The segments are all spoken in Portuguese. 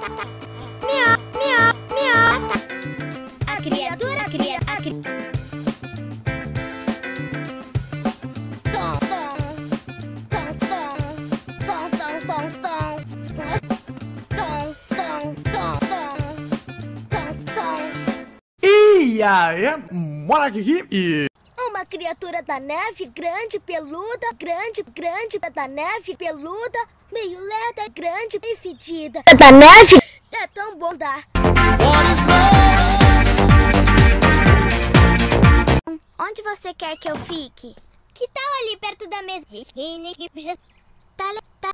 Miau, miau, miau. A criatura cria a tom, tom, tom, tom, tom, tom, tom, tom, tom, tom, tom, tom, tom. E aí, Monark aqui e... Uma criatura da neve, grande, peluda, grande da neve, peluda, meio lenta, grande e fedida. Da neve é tão bom dar. Onde você quer que eu fique? Que tal ali perto da mesa? Tá.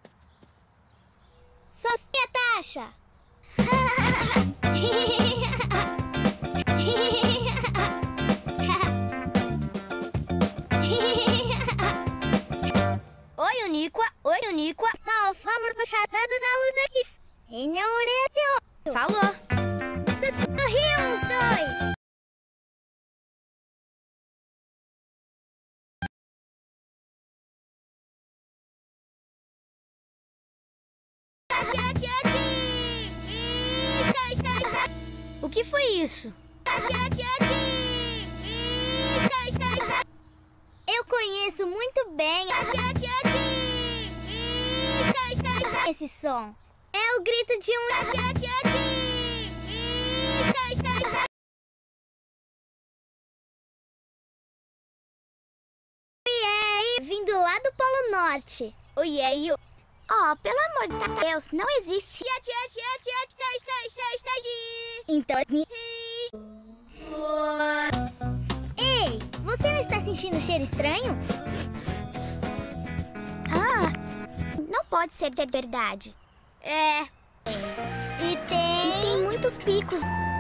Só se a taxa. Oi, Uníqua. Não, vamos puxar dados na luz daqui. E não falou. Sorriam os dois. O que foi isso? Eu conheço muito bem esse som. É o grito de um... vindo lá do Polo Norte. Oh, pelo amor de Deus, não existe. Então... Ei, você não está sentindo um cheiro estranho? Não pode ser de verdade. E tem muitos picos.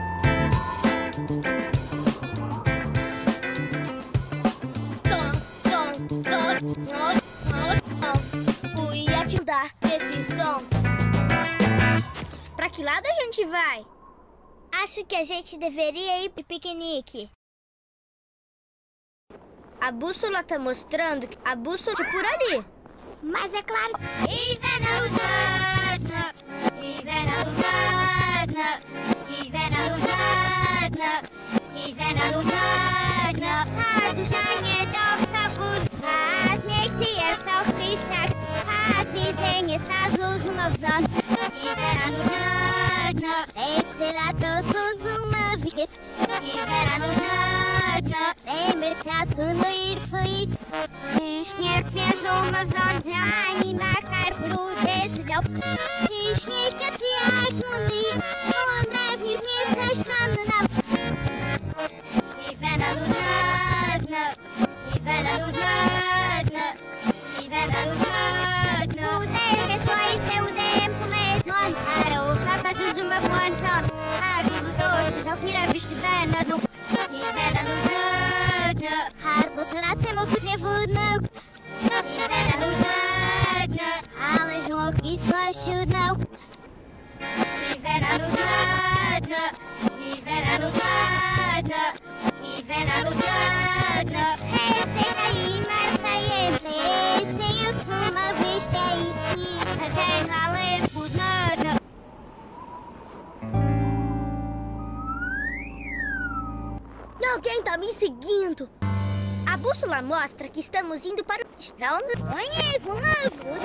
Ia te dar esse som. Pra que lado a gente vai? Acho que a gente deveria ir pro piquenique. A bússola tá mostrando que a bússola é por ali. Mas é claro... Alguém tá me seguindo. A bússola mostra que estamos indo para o... Conheço,